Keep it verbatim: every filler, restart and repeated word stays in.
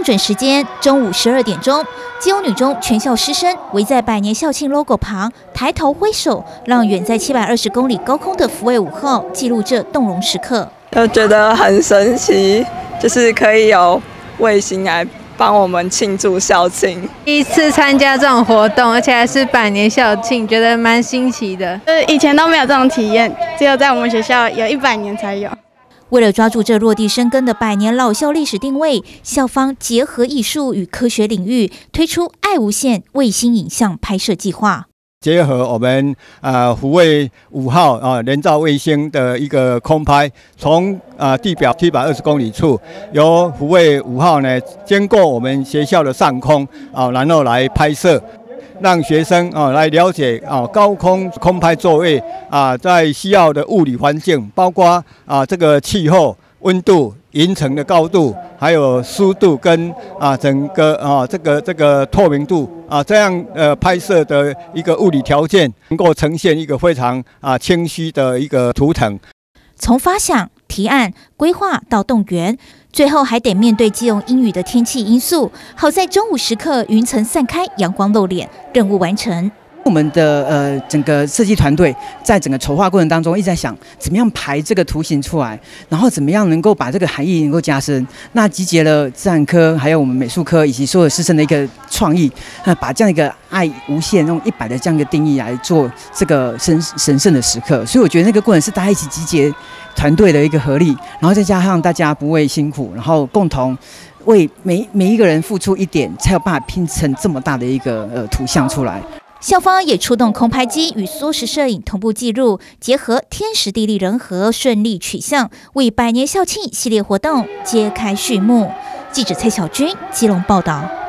准时间中午十二点钟，基隆女中全校师生围在百年校庆 logo 旁，抬头挥手，让远在七百二十公里高空的福卫五号记录这动容时刻。 就觉得很神奇，就是可以有卫星来帮我们庆祝校庆。 第一次参加这种活动，而且还是百年校庆，觉得蛮新奇的。 就是以前都没有这种体验，只有在我们学校有一百年才有。 为了抓住这落地生根的百年老校历史定位，校方结合艺术与科学领域，推出爱无限卫星影像拍摄计划。 结合我们呃福卫五号啊人造卫星的一个空拍，从啊地表七百二十公里处，由福卫五号呢经过我们学校的上空啊，然后来拍摄。让学生啊来了解啊高空空拍作业啊在需要的物理环境，包括啊这个气候、温度、云层的高度，还有湿度跟啊整个啊这个这个透明度啊，这样呃拍摄的一个物理条件，能够呈现一个非常啊清晰的一个图腾。 从发想、提案、规划到动员，最后还得面对基隆阴雨的天气因素。好在中午时刻云层散开，阳光露脸，任务完成。 我们的呃整个设计团队在整个筹划过程当中一直在想，怎么样排这个图形出来，然后怎么样能够把这个含义能够加深。那集结了自然科、还有我们美术科以及所有师生的一个创意，那把这样一个爱无限用一百的这样一个定义来做这个神神圣的时刻。所以我觉得那个过程是大家一起集结团队的一个合力，然后再加上大家不畏辛苦，然后共同为每每一个人付出一点，才有办法拼成这么大的一个呃图像出来。 校方也出动空拍机与缩时摄影同步记录，结合天时地利人和，顺利取像，为百年校庆系列活动揭开序幕。记者蔡小军基隆报道。